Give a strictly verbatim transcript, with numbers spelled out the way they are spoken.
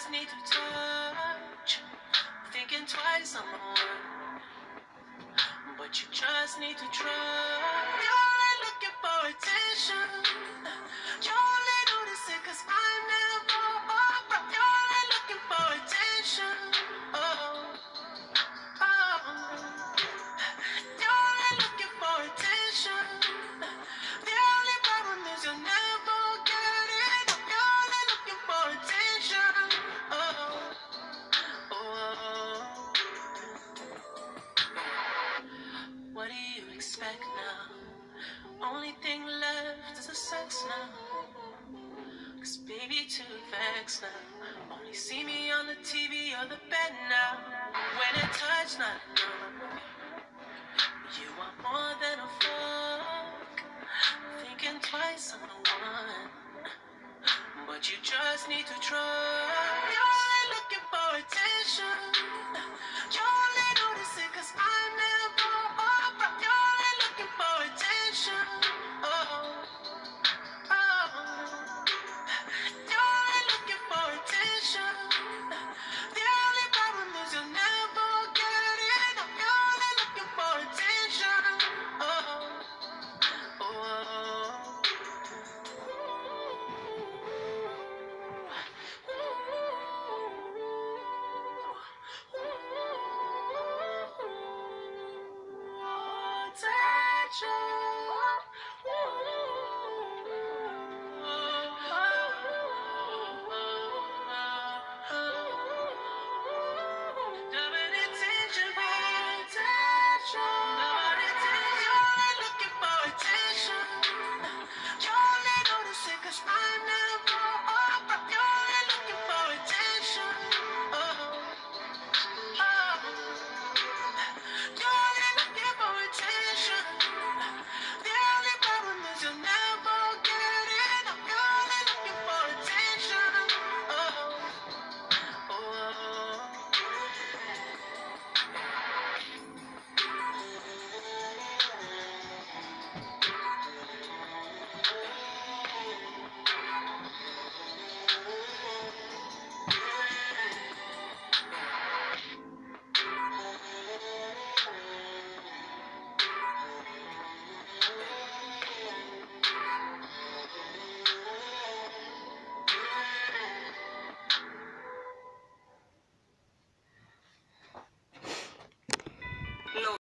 just need to touch. Thinking twice, I'm the one. But you just need to trust. You're looking for attention. You only notice it cause I'm never around. You're looking for attention. Oh, oh. You're looking for attention. The only problem is you'll never get it. You're only looking for attention. Oh, oh. What do you expect now? Only thing left is the sex now. Cause baby too vexed now. Only see me on the T V or the bed now. When it touch, not enough. You want more than a fuck. Thinking twice, I'm the one. But you just need to trust. You're looking for attention. You only notice it cause I'm never around. You're looking for attention. Oh, oh. You're looking for attention. The only problem is you'll never get it. You're only looking for attention. Oh, oh. Attention.